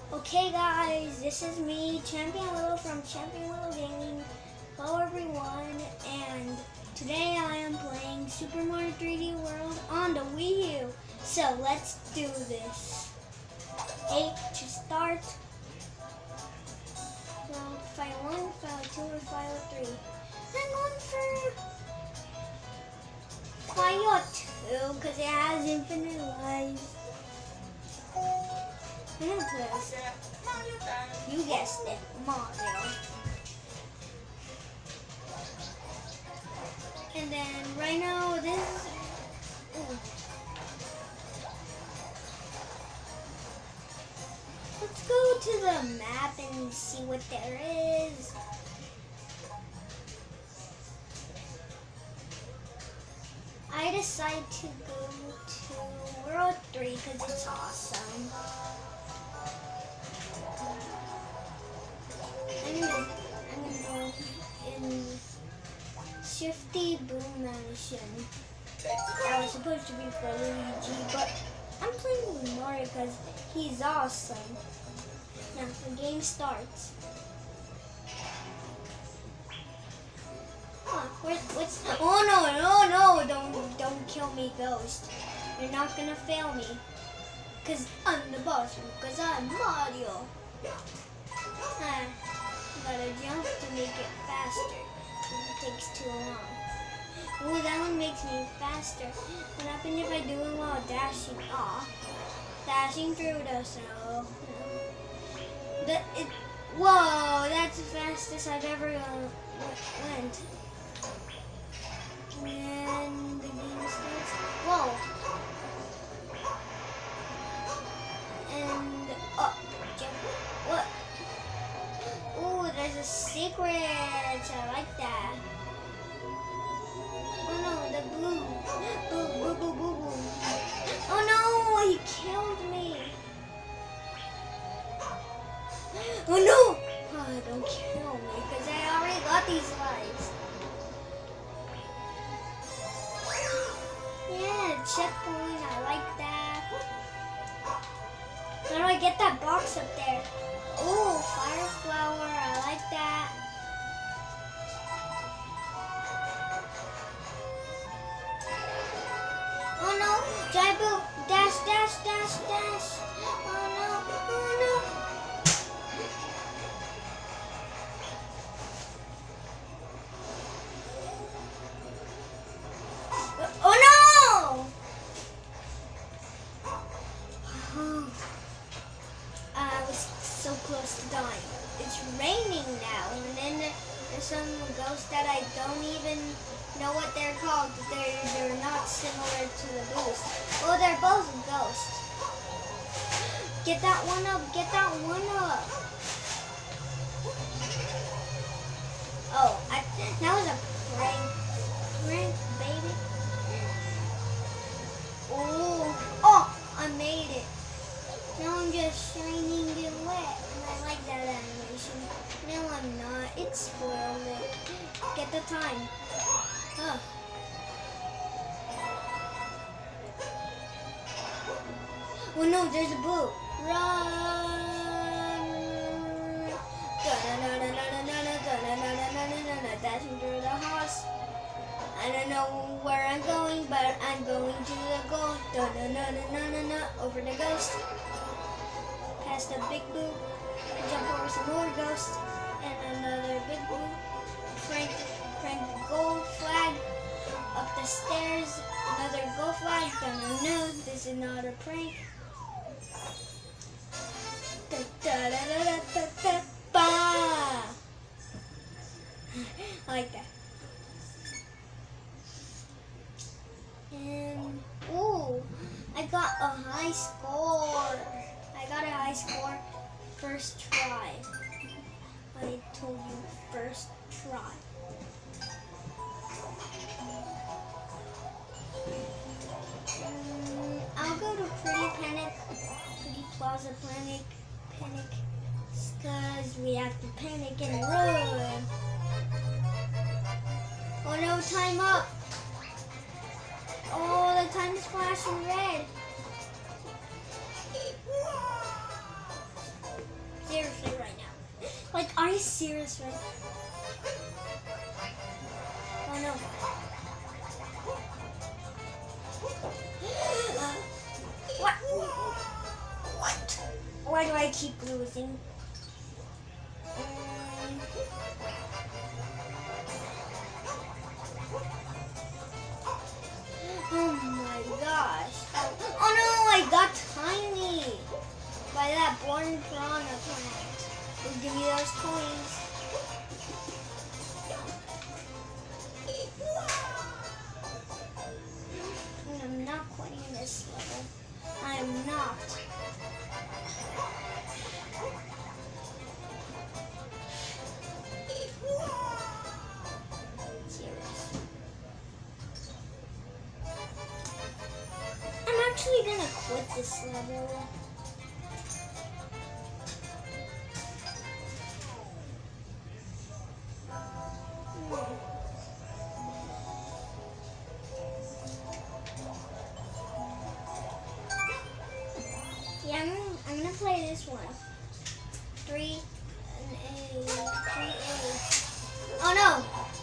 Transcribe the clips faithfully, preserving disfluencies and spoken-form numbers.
Okay guys, this is me, Champion Little from Champion Little Gaming. Hello everyone, and today I am playing Super Mario three D World on the Wii U. So let's do this. eight to start. Well, file one, file two, or file three. I'm going for file two because it has infinite lives. I'm gonna play. You guessed it, Mario. And then right now this. Ooh. Let's go to the map and see what there is. I decide to go to World three because it's awesome. I'm gonna, I'm gonna go in Shifty Boom Mansion. That was supposed to be for Luigi, but I'm playing with Mario because he's awesome. Now the game starts. Huh, where, what's? Oh no, no, no! Don't, don't kill me, Ghost. You're not gonna fail me, cause I'm the boss. Cause I'm Mario. Ah, gotta jump to make it faster. It takes too long. Ooh, that one makes me faster. What happens if I do it while dashing? Aw, dashing through the snow. The, it, whoa, that's the fastest I've ever uh, went. And the game starts. Whoa. And up, jump. What? Ooh, there's a secret. I like that. Oh no, the blue. Boo, boo, boo, boo, boo. Oh no, he killed me. Oh no! Oh, don't kill me, because I already got these lives. Yeah, checkpoint, I like that. How do I get that box up there? Oh, fire flower, I like that. Oh no, Jaibu, dash, dash, dash, dash. Oh no, oh no. Oh no! I was so close to dying. It's raining now, and then there's some ghosts that I don't even know what they're called. They're, they're not similar to the boost. Oh, they're both ghosts. Get that one up, get that one up. Oh, I, that was a prank, prank, baby. Oh, oh, I made it. Now I'm just shining and wet, and I like that animation. No, I'm not. It spoiled it. Get the time. Oh. Oh no, there's a boo. Run! Dashing through the house. I don't know where I'm going, but I'm going to the goal. Over the ghost. Past the big boo. Jump over some more ghosts. And another big boo. Crank, crank the gold flag. Up the stairs. Another gold flag. No, no, this is not a prank. Da, da, da, da, da, da, bah! I like that. And, ooh, I got a high score. I got a high score first try. I told you first try. Um, I'll go to Pretty Panic, Pretty Plaza Panic, Panic, because we have to panic and run. Oh no, time up. Oh, the time is flashing red. you serious, right? Oh no. Uh, what? What? Why do I keep losing? Um, oh my gosh. Oh no, I got tiny by that born piranha plant. Will give me those coins. And I'm not quitting this level. I am not. Serious. I'm actually gonna quit this level. Yeah, I'm, I'm gonna play this one. Three and eight. Three eight. Oh no!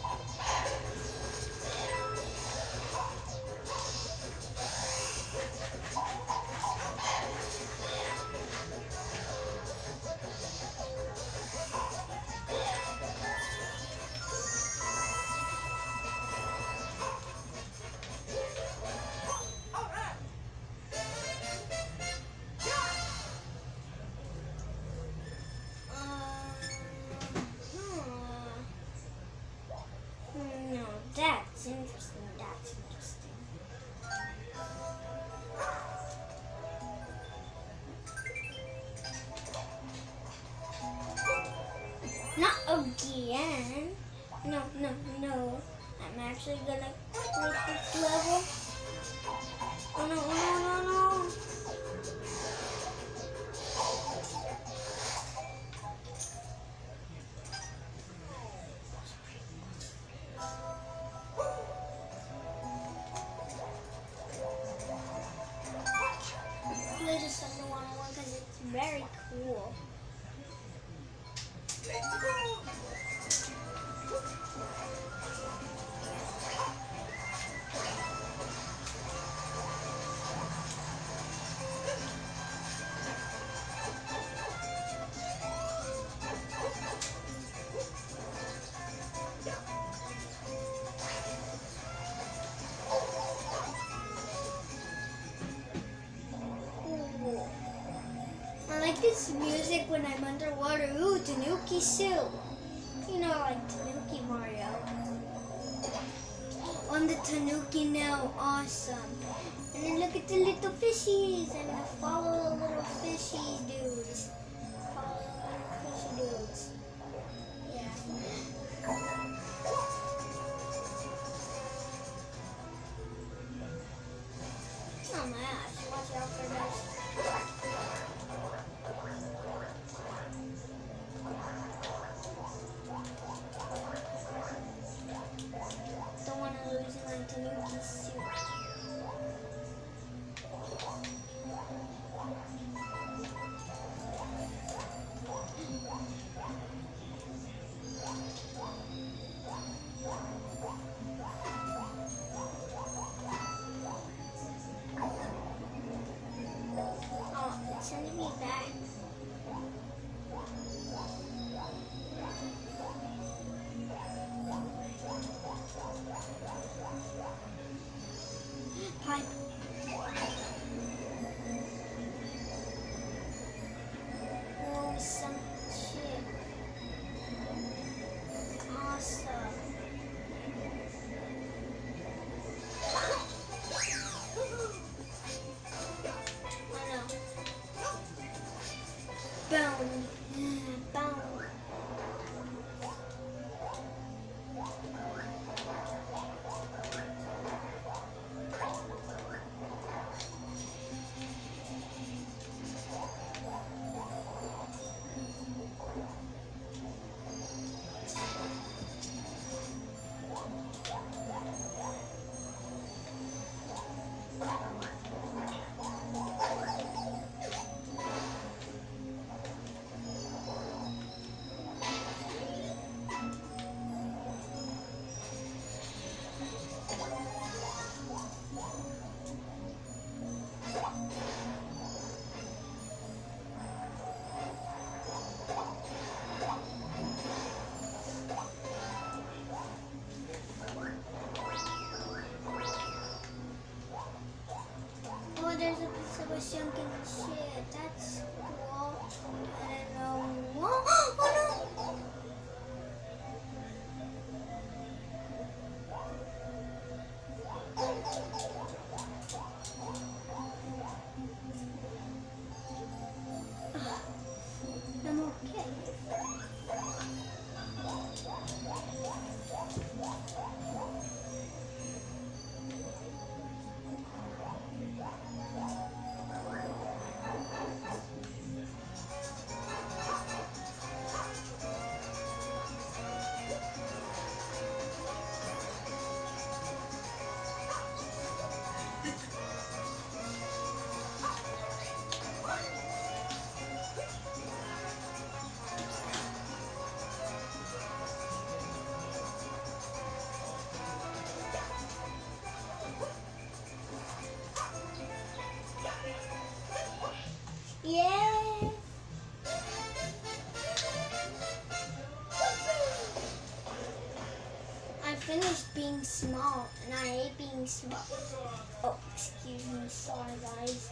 That's interesting. That's interesting. Not again. No, no, no. I'm actually gonna quit this level. Oh no, no, no, no. Play this number one on one because it's very cool. I like this music when I'm underwater. Ooh, Tanuki Soup. You know, like Tanuki Mario. On the Tanuki now, awesome. And then look at the little fishies. I'm gonna follow the little fishy dudes. Follow the little fishy dudes. Yeah. Oh my gosh, watch out for this. Don't want to lose my Tanuki suit. Oh, it's sending me back. Pipe. Oh, some shit. Awesome. Oh no. Bone. Bone. finished being small, and I hate being small. Oh, excuse me, sorry guys.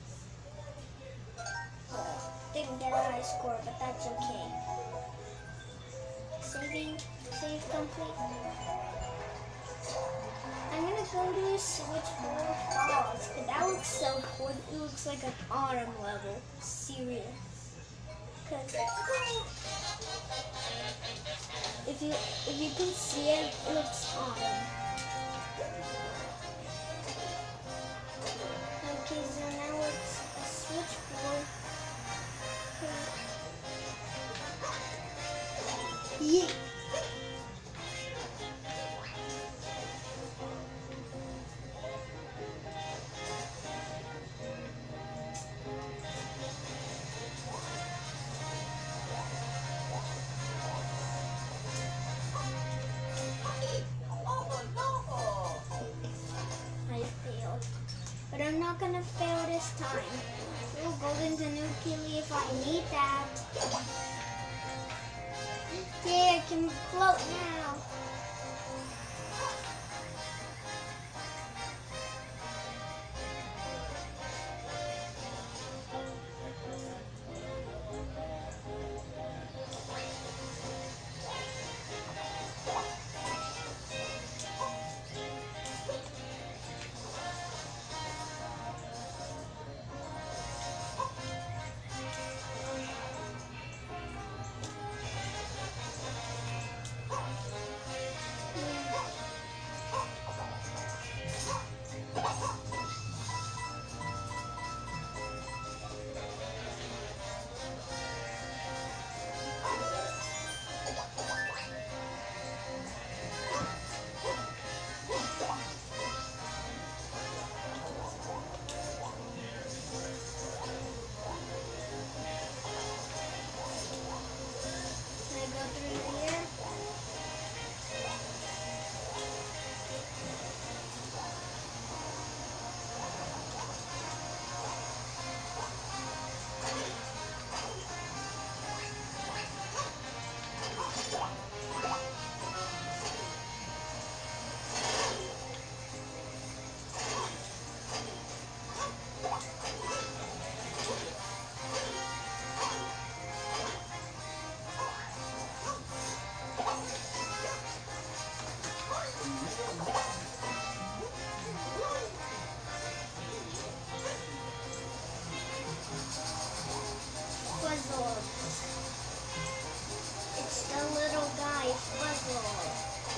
Oh, didn't get a high score, but that's okay. Saving, save complete. I'm gonna go to Switchboard Falls, but that looks so cool. It looks like an autumn level. Serious. Cause if you if you can see it, it looks autumn. Okay, so now it's a switchboard. Yeah. I failed. But I'm not gonna fail this time. Ooh, golden tanuki if I need that. Yeah, I can float now. Fuzzlord. It's the little guy, Fuzzlord.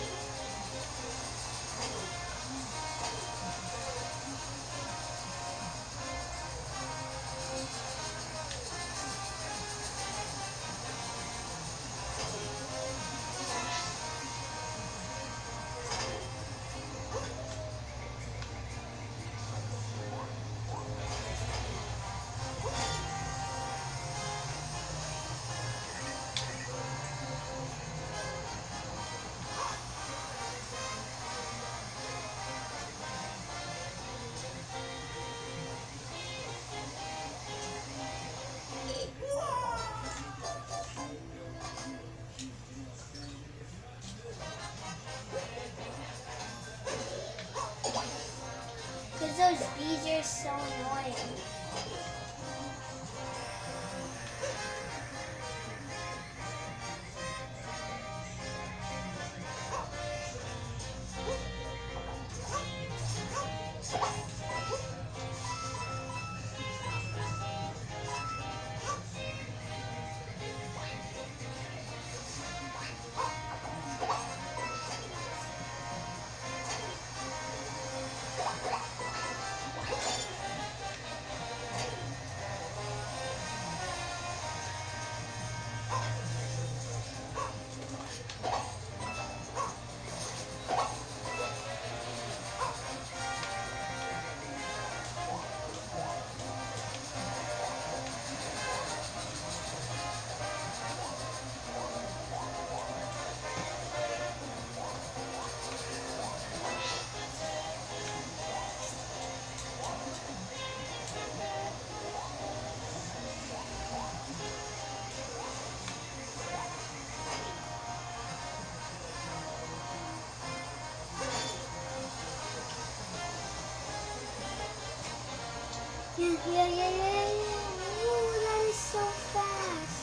Because those bees are so annoying. Yeah, yeah, yeah, yeah, yeah. Ooh, that is so fast.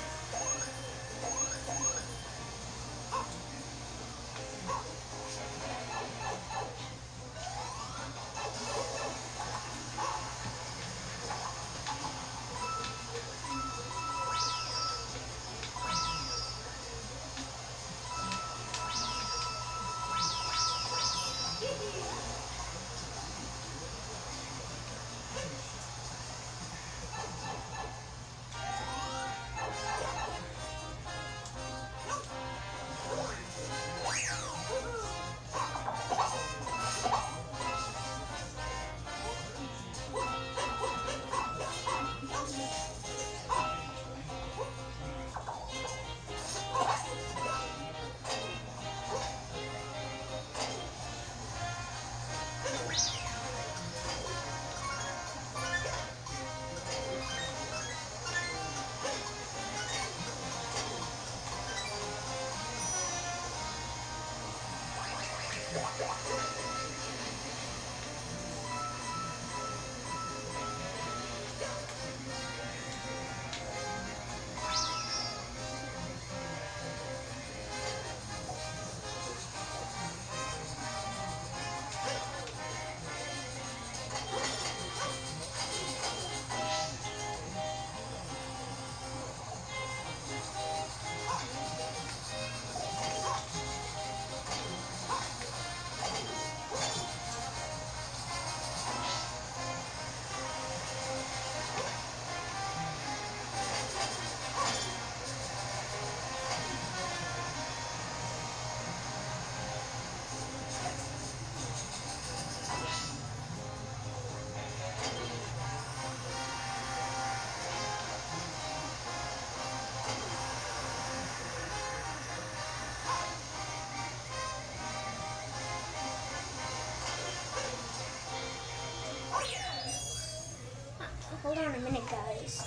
Hold on a minute, guys.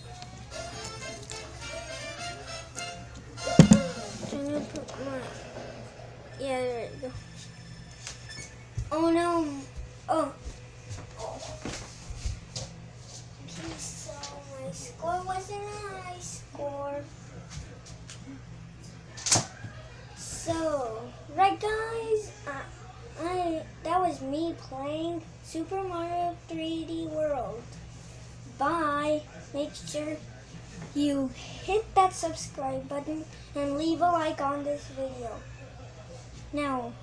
Can you put my... Yeah, there you go. Oh no. Oh. Okay, so my score wasn't a high score. So, right guys, uh, I that was me playing Super Mario three D World. Bye. Make sure you hit that subscribe button and leave a like on this video. Now,